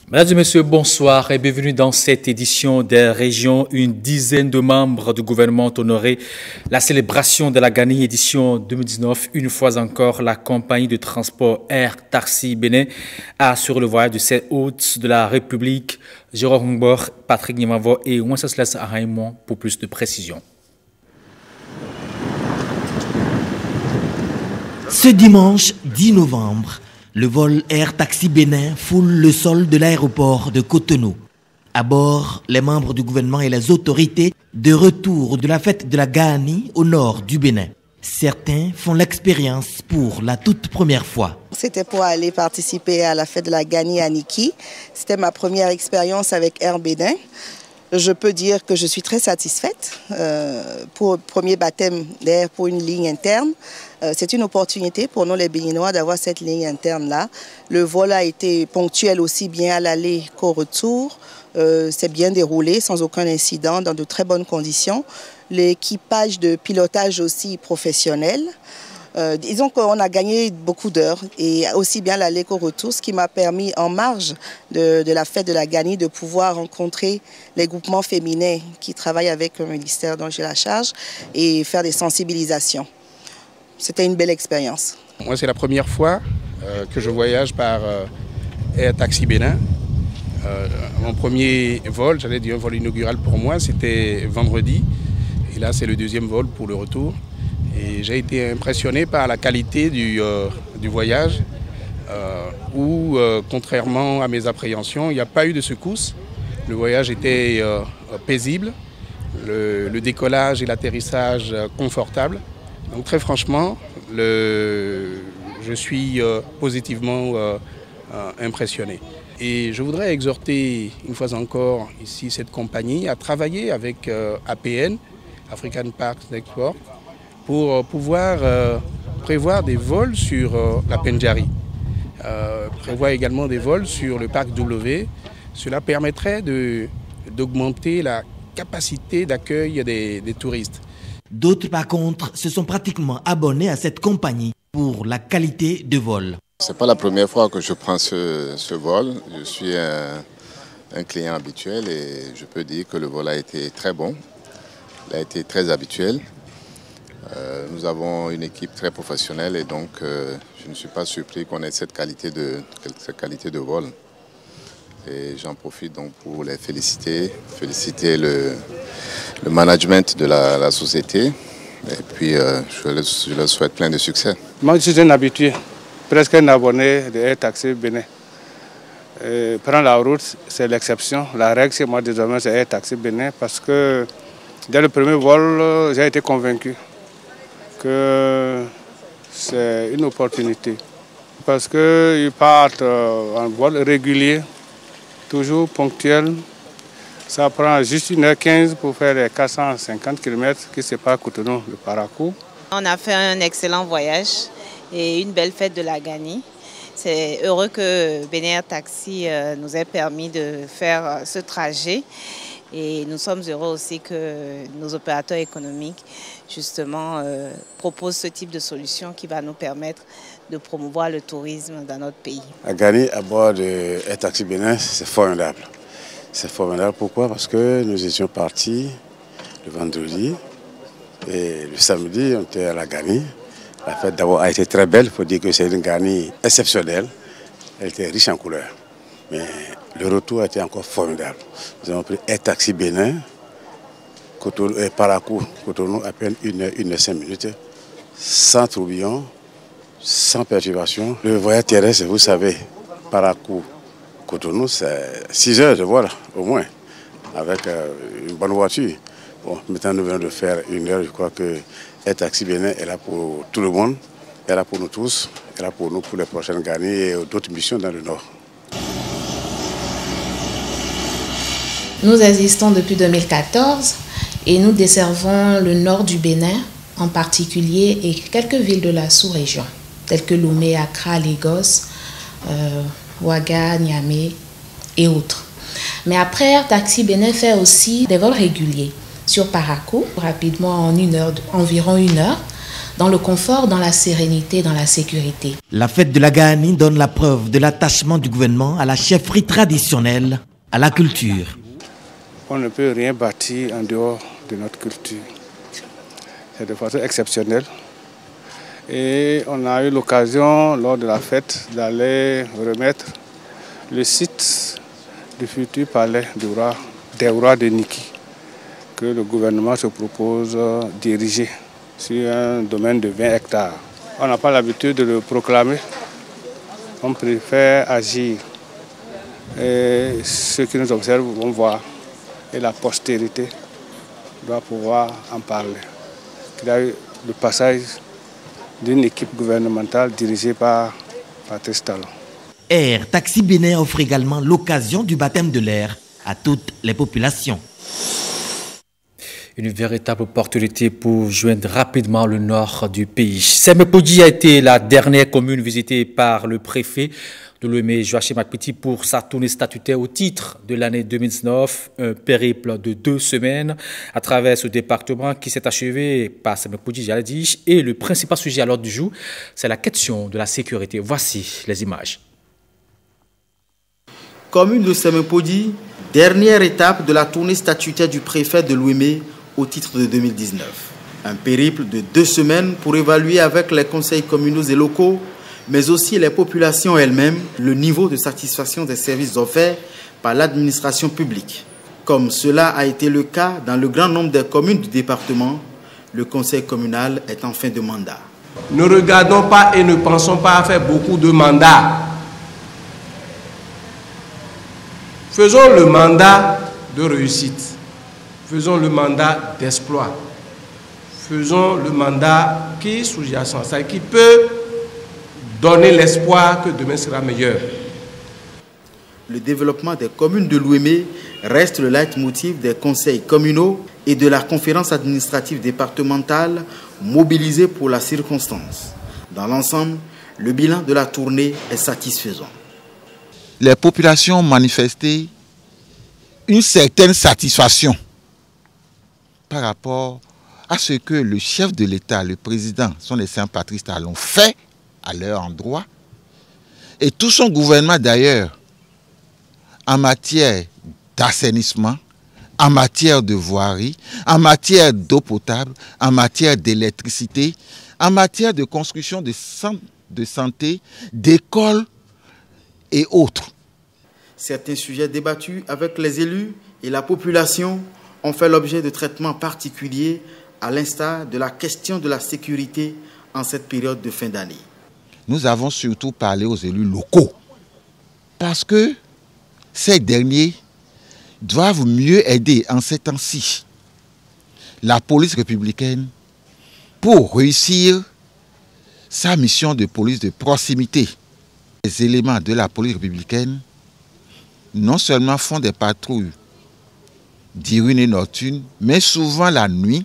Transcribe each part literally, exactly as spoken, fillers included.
Mesdames et messieurs, bonsoir et bienvenue dans cette édition des régions. Une dizaine de membres du gouvernement ont honoré la célébration de la Gani édition deux mille dix-neuf. Une fois encore, la compagnie de transport Air Taxi Bénin a sur le voyage de ses hôtes de la République, Jérôme Ngbor, Patrick Nimavo et Wenceslas Araimon pour plus de précisions. Ce dimanche dix novembre, le vol Air Taxi Bénin foule le sol de l'aéroport de Cotonou. À bord, les membres du gouvernement et les autorités de retour de la fête de la Gani au nord du Bénin. Certains font l'expérience pour la toute première fois. C'était pour aller participer à la fête de la Gani à Niki. C'était ma première expérience avec Air Bénin. Je peux dire que je suis très satisfaite euh, pour le premier baptême d'air pour une ligne interne. Euh, c'est une opportunité pour nous les Béninois d'avoir cette ligne interne-là. Le vol a été ponctuel aussi bien à l'aller qu'au retour. Euh, c'est bien déroulé sans aucun incident, dans de très bonnes conditions. L'équipage de pilotage aussi professionnel. Euh, disons qu'on a gagné beaucoup d'heures et aussi bien l'aller qu'au retour, ce qui m'a permis en marge de, de la fête de la Gani de pouvoir rencontrer les groupements féminins qui travaillent avec le ministère dont j'ai la charge et faire des sensibilisations. C'était une belle expérience. Moi, c'est la première fois euh, que je voyage par euh, Air Taxi Bénin. Euh, mon premier vol, j'allais dire un vol inaugural pour moi, c'était vendredi. Et là, c'est le deuxième vol pour le retour. Et j'ai été impressionné par la qualité du, euh, du voyage euh, où, euh, contrairement à mes appréhensions, il n'y a pas eu de secousse. Le voyage était euh, paisible, le, le décollage et l'atterrissage euh, confortable. Donc très franchement, le, je suis euh, positivement euh, euh, impressionné. Et je voudrais exhorter une fois encore ici cette compagnie à travailler avec euh, A P N, African Parks Export, pour pouvoir euh, prévoir des vols sur euh, la Pendjari, euh, prévoir également des vols sur le parc W. Cela permettrait de, d'augmenter la capacité d'accueil des, des touristes. D'autres, par contre, se sont pratiquement abonnés à cette compagnie pour la qualité de vol. Ce n'est pas la première fois que je prends ce, ce vol. Je suis un, un client habituel et je peux dire que le vol a été très bon. Il a été très habituel. Euh, nous avons une équipe très professionnelle et donc euh, je ne suis pas surpris qu'on ait cette qualité de, cette qualité de vol. Et j'en profite donc pour les féliciter, féliciter le, le management de la, la société et puis euh, je, leur, je leur souhaite plein de succès. Moi je suis un habitué, presque un abonné de Air Taxi Bénin. Euh, prendre la route, c'est l'exception. La règle chez moi désormais c'est Air Taxi Bénin parce que dès le premier vol, j'ai été convaincu que c'est une opportunité. Parce qu'ils partent en vol régulier, toujours ponctuel. Ça prend juste une heure quinze pour faire les quatre cent cinquante kilomètres qui séparent Cotonou de Parakou. On a fait un excellent voyage et une belle fête de la Gani. C'est heureux que Bénin Air Taxi nous ait permis de faire ce trajet. Et nous sommes heureux aussi que nos opérateurs économiques, justement, euh, proposent ce type de solution qui va nous permettre de promouvoir le tourisme dans notre pays. À Gani, à bord de Air Taxi Bénin, c'est formidable. C'est formidable, pourquoi? Parce que nous étions partis le vendredi et le samedi, on était à la Gani. La fête d'abord a été très belle, il faut dire que c'est une Gani exceptionnelle. Elle était riche en couleurs. Mais le retour a été encore formidable. Nous avons pris Air Taxi Bénin, Cotonou, et Parakou, Cotonou, à peine une heure, une heure cinq minutes, sans tourbillon, sans perturbation. Le voyage terrestre, vous savez, Parakou, Cotonou, c'est six heures de vol au moins, avec euh, une bonne voiture. Bon, maintenant nous venons de faire une heure, je crois que Air Taxi Bénin est là pour tout le monde, est là pour nous tous, est là pour nous pour les prochaines Gani et d'autres missions dans le Nord. Nous existons depuis deux mille quatorze et nous desservons le nord du Bénin, en particulier, et quelques villes de la sous-région, telles que Lomé, Accra, Lagos, euh, Ouaga, Niamey et autres. Mais après, Air Taxi Bénin fait aussi des vols réguliers sur Parakou, rapidement en une heure, environ une heure, dans le confort, dans la sérénité, dans la sécurité. La fête de la Gani donne la preuve de l'attachement du gouvernement à la chefferie traditionnelle, à la culture. On ne peut rien bâtir en dehors de notre culture. C'est de façon exceptionnelle. Et on a eu l'occasion, lors de la fête, d'aller remettre le site du futur palais du roi, des rois de Niki, que le gouvernement se propose de diriger sur un domaine de vingt hectares. On n'a pas l'habitude de le proclamer, on préfère agir. Et ceux qui nous observent vont voir, et la postérité doit pouvoir en parler. Il y a eu le passage d'une équipe gouvernementale dirigée par Patrice Talon. Air Taxi Bénin offre également l'occasion du baptême de l'air à toutes les populations. Une véritable opportunité pour joindre rapidement le nord du pays. Semepodi a été la dernière commune visitée par le préfet de Lomé, Joachim Akpiti, pour sa tournée statutaire au titre de l'année deux mille dix-neuf, un périple de deux semaines à travers ce département qui s'est achevé par Semepodi, j'allais dire, et le principal sujet à l'ordre du jour, c'est la question de la sécurité. Voici les images. Commune de Semepodi, dernière étape de la tournée statutaire du préfet de Lomé au titre de deux mille dix-neuf. Un périple de deux semaines pour évaluer avec les conseils communaux et locaux, mais aussi les populations elles-mêmes, le niveau de satisfaction des services offerts par l'administration publique. Comme cela a été le cas dans le grand nombre des communes du département, le conseil communal est en fin de mandat. Ne regardons pas et ne pensons pas à faire beaucoup de mandats. Faisons le mandat de réussite. Faisons le mandat d'exploit. Faisons le mandat qui est sous-jacent, ça qui peut donner l'espoir que demain sera meilleur. Le développement des communes de Lomé reste le leitmotiv des conseils communaux et de la conférence administrative départementale mobilisée pour la circonstance. Dans l'ensemble, le bilan de la tournée est satisfaisant. Les populations ont manifesté une certaine satisfaction par rapport à ce que le chef de l'État, le président, son excellence Patrice Talon, fait à leur endroit, et tout son gouvernement d'ailleurs, en matière d'assainissement, en matière de voirie, en matière d'eau potable, en matière d'électricité, en matière de construction de centres de santé, d'écoles et autres. Certains sujets débattus avec les élus et la population ont fait l'objet de traitements particuliers, à l'instar de la question de la sécurité en cette période de fin d'année. Nous avons surtout parlé aux élus locaux, parce que ces derniers doivent mieux aider en ces temps-ci la police républicaine pour réussir sa mission de police de proximité. Les éléments de la police républicaine non seulement font des patrouilles diurnes et nocturnes, mais souvent la nuit,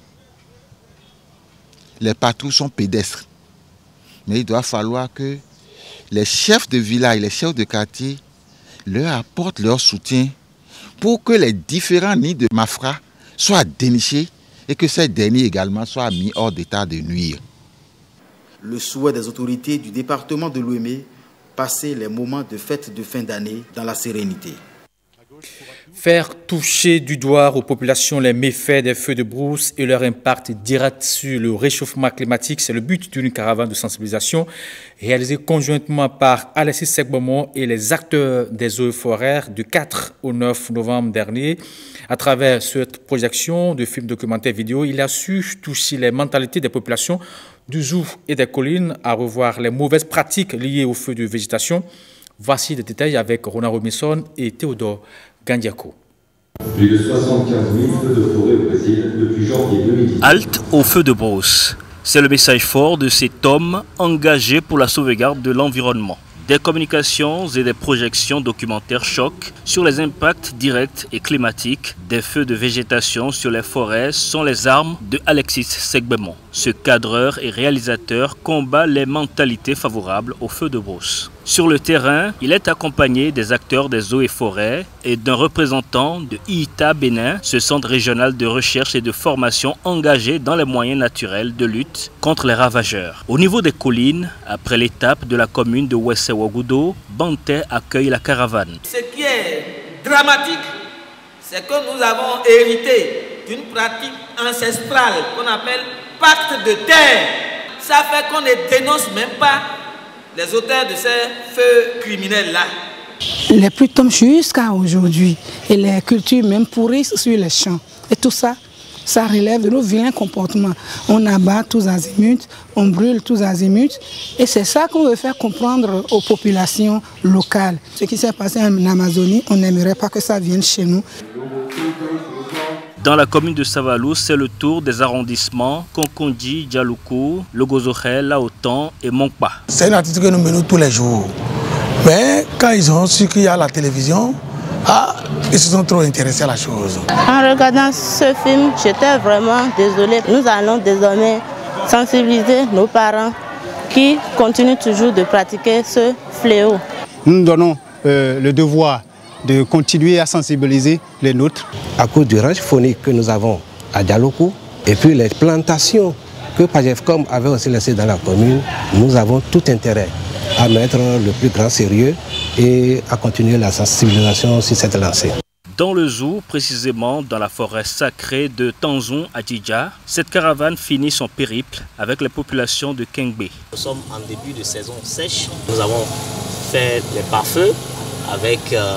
les patrouilles sont pédestres. Mais il doit falloir que les chefs de village, les chefs de quartier leur apportent leur soutien pour que les différents nids de malfrats soient dénichés et que ces derniers également soient mis hors d'état de nuire. Le souhait des autorités du département de Lomé, passer les moments de fête de fin d'année dans la sérénité. Faire toucher du doigt aux populations les méfaits des feux de brousse et leur impact direct sur le réchauffement climatique, c'est le but d'une caravane de sensibilisation réalisée conjointement par Alexis Segbomon et les acteurs des eaux et forêts du quatre au neuf novembre dernier. À travers cette projection de films documentaires vidéo, il a su toucher les mentalités des populations du Zou et des collines, à revoir les mauvaises pratiques liées aux feux de végétation. Voici les détails avec Ronan Robinson et Théodore Gandiako. Plus de soixante-quinze mille feux de forêt au Brésil depuis janvier deux mille dix. Halte au feu de brousse. C'est le message fort de cet homme engagé pour la sauvegarde de l'environnement. Des communications et des projections documentaires choquent sur les impacts directs et climatiques des feux de végétation sur les forêts sont les armes de Alexis Segbemon. Ce cadreur et réalisateur combat les mentalités favorables aux feux de brousse. Sur le terrain, il est accompagné des acteurs des eaux et forêts et d'un représentant de I I T A Bénin, ce centre régional de recherche et de formation engagé dans les moyens naturels de lutte contre les ravageurs. Au niveau des collines, après l'étape de la commune de Wesse-Ouagoudou, Banté accueille la caravane. Ce qui est dramatique, c'est que nous avons hérité d'une pratique ancestrale qu'on appelle pacte de terre. Ça fait qu'on ne dénonce même pas les auteurs de ces feux criminels-là. Les pluies tombent jusqu'à aujourd'hui et les cultures même pourrissent sur les champs. Et tout ça, ça relève de nos vilains comportements. On abat tous azimuts, on brûle tous azimuts. Et c'est ça qu'on veut faire comprendre aux populations locales. Ce qui s'est passé en Amazonie, on n'aimerait pas que ça vienne chez nous. Dans la commune de Savalou, c'est le tour des arrondissements Konkondi, Djaloukou, Logozokhel, Laotan et Monkpa. C'est une attitude que nous menons tous les jours. Mais quand ils ont su qu'il y a la télévision, ah, ils se sont trop intéressés à la chose. En regardant ce film, j'étais vraiment désolée. Nous allons désormais sensibiliser nos parents qui continuent toujours de pratiquer ce fléau. Nous nous donnons euh, le devoir de continuer à sensibiliser les nôtres. À cause du ranch faunique que nous avons à Djaloukou et puis les plantations que Pagefcom avait aussi laissées dans la commune, nous avons tout intérêt à mettre le plus grand sérieux et à continuer la sensibilisation sur cette lancée. Dans le zoo, précisément dans la forêt sacrée de Tanzon à Djidja, cette caravane finit son périple avec les populations de Kengbe. Nous sommes en début de saison sèche. Nous avons fait les pare-feux avec euh,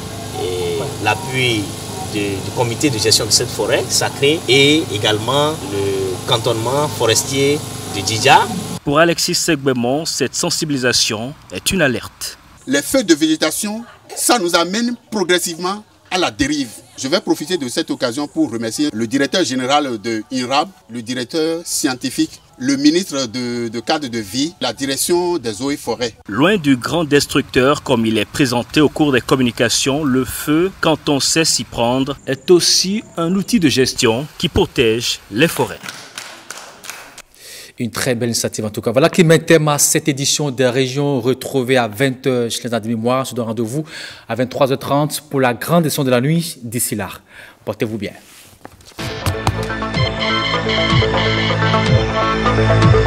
l'appui du comité de gestion de cette forêt sacrée et également le cantonnement forestier de Djidja. Pour Alexis Segbemon, cette sensibilisation est une alerte. Les feux de végétation, ça nous amène progressivement à la dérive. Je vais profiter de cette occasion pour remercier le directeur général de I N R A B, le directeur scientifique, le ministre de, de cadre de vie, la direction des eaux et forêts. Loin du grand destructeur comme il est présenté au cours des communications, le feu, quand on sait s'y prendre, est aussi un outil de gestion qui protège les forêts. Une très belle initiative en tout cas. Voilà qui met thème à cette édition des régions retrouvées à vingt heures chez les mémoire. Je donne rendez-vous à vingt-trois heures trente pour la grande édition de la nuit. D'ici là, portez-vous bien.